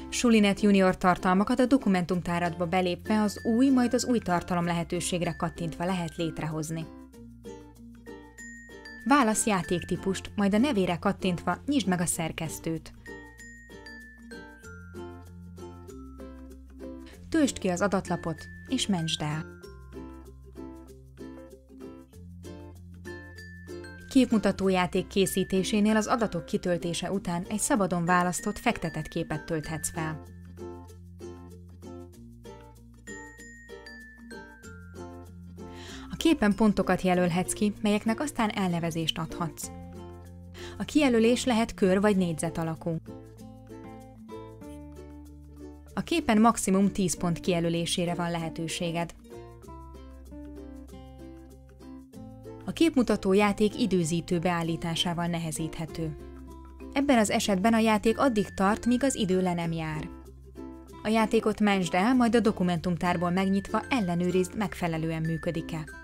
Sulinet Junior tartalmakat a dokumentumtáradba belépve az új, majd az új tartalom lehetőségre kattintva lehet létrehozni. Válasz játéktípust, majd a nevére kattintva nyisd meg a szerkesztőt. Töltsd ki az adatlapot, és mentsd el. Képmutató játék készítésénél az adatok kitöltése után egy szabadon választott fektetett képet tölthetsz fel. A képen pontokat jelölhetsz ki, melyeknek aztán elnevezést adhatsz. A kijelölés lehet kör vagy négyzet alakú. A képen maximum 10 pont kijelölésére van lehetőséged. A képmutató játék időzítő beállításával nehezíthető. Ebben az esetben a játék addig tart, míg az idő le nem jár. A játékot mentsd el, majd a dokumentumtárból megnyitva ellenőrizd, megfelelően működik-e.